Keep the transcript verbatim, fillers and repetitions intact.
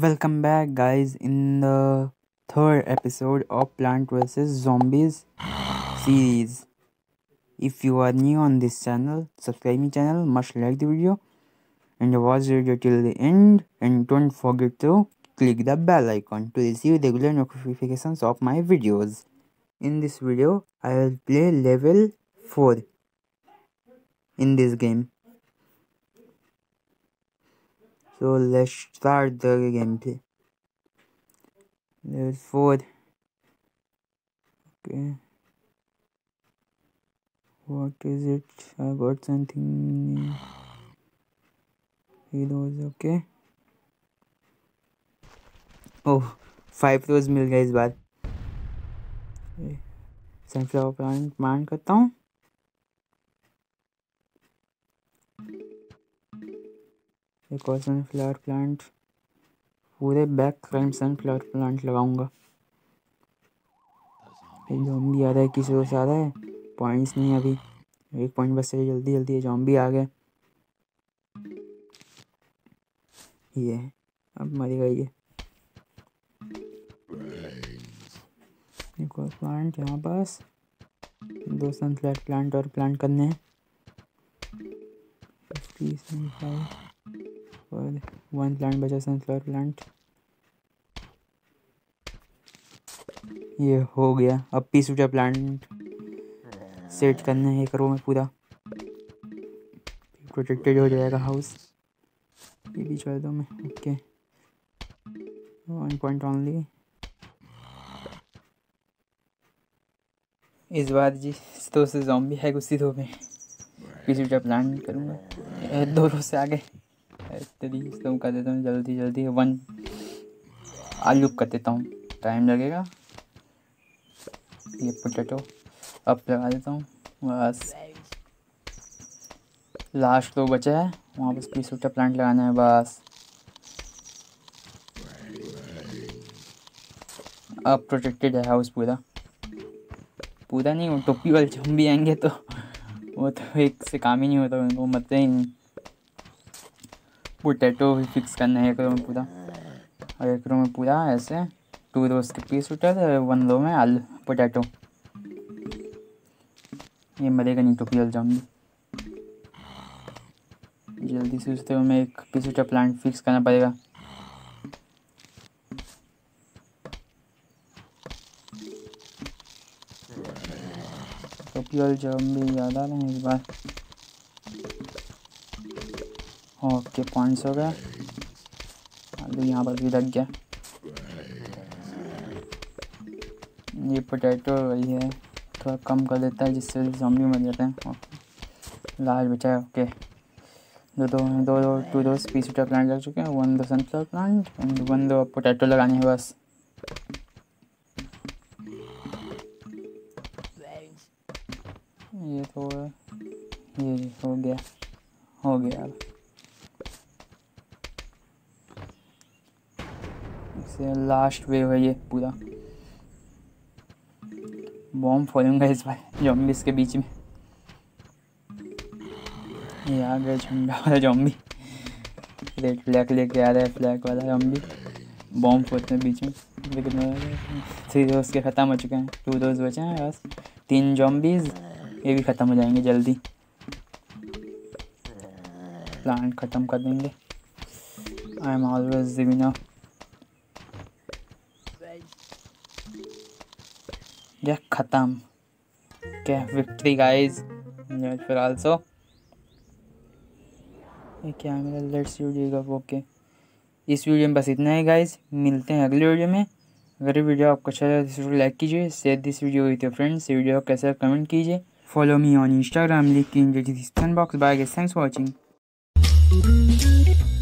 Welcome back, guys, in the third episode of Plant versus. Zombies series. If you are new on this channel, subscribe my channel, must like the video and watch the video till the end, and don't forget to click the bell icon to receive regular notifications of my videos. In this video, I will play level four in this game. So let's start the gameplay. Level four. Okay. What is it? I got something. Heroes. Okay. Oh, five रोज मिल गए इस बार. Sunflower plant मान करता हूँ. एक और sunflower plant. पूरे back front sunflower plant लगाऊंगा. Zombie आ रहा है, किसी को आ रहा है. पॉइंट्स नहीं अभी. एक पॉइंट बस है. जल्दी जल्दी ज़ॉम्बी आ गए. ये अब मरेगा ये. एक और प्लांट यहाँ पास. दो सनफ्लावर प्लांट और प्लांट करने हैं. फिफ्टी सनफ्लावर और वन प्लांट बचा. सनफ्लावर प्लांट ये हो गया. अब पीस उठा प्लांट सेट करना है एक रो में पूरा. प्रोटेक्टेड हो जाएगा हाउस. ये भी छोड़ दो मैं. Okay, one point only. इस बार जी तो से ज़ॉम्बी है उसी रो में. पीस उठा प्लांट करूँगा. दो रो से आगे तो कर देता हूँ. जल्दी जल्दी वन आलू कर देता हूँ. टाइम लगेगा. ये पोटैटो अब लगा देता हूँ. बस लास्ट तो बचा है. वहाँ बस पीस उठा प्लांट लगाना है बस. अब प्रोटेक्टेड है हाउस पूरा. पूरा नहीं, वो टोपी वाले ज़ॉम्बी आएंगे तो वो तो एक से काम ही नहीं होता. उनको मरते ही नहीं. पोटैटो भी फिक्स करना है एक रो में पूरा. और एक रो में पूरा ऐसे टू रोज के पीस उठा. वन रो में आलू पोटैटो. ये मरेगा नहीं टोपी वाला ज़ॉम्बी. जल्दी से उससे हमें एक पीस उठा प्लांट फिक्स करना पड़ेगा. टोपी वाले ज़ॉम्बी ज़्यादा आ रहे हैं इस बार. ओके, पॉइंट्स हो गया. आलू यहाँ पर भी लग गया. ये पोटैटो वही है, थोड़ा कम कर देता है जिससे ज़ॉम्बी मर जाते हैं. लास्ट बचा है. ओके, दो दो दो दो टू दो पीस उठा प्लांट लग चुके हैं. वन दो सनफ्लावर प्लांट एंड वन दो पोटैटो लगाने हैं बस. ये तो ये हो गया हो गया इससे लास्ट वेव है ये पूरा. बॉम्ब फोड़ूंगा इस बार ज़ॉम्बीज़ के बीच में. ये आ गया झंडा वाला ज़ॉम्बी. रेड फ्लैग लेके आ रहा है. फ्लैग वाला ज़ॉम्बी बॉम्ब फोड़ते हैं बीच में. लेकिन थ्री रोज के ख़त्म हो चुके हैं. टू रोज बचे हैं बस. तीन ज़ॉम्बीज़ ये भी ख़त्म हो जाएंगे जल्दी. प्लांट ख़त्म कर देंगे. I am always the winner. या ख़त्म. क्या विक्ट्री गाइज फिर आल्सो. ये क्या है मेरा लेट्स वीडियो का. ओके, इस वीडियो में बस इतना है गाइज. मिलते हैं अगले वीडियो में. अगर वीडियो आपको अच्छा लगा तो वीडियो लाइक कीजिए. Share this video with your friends. Video कैसा कमेंट कीजिए. Follow me on Instagram, link in the description box. Bye guys, thanks for watching.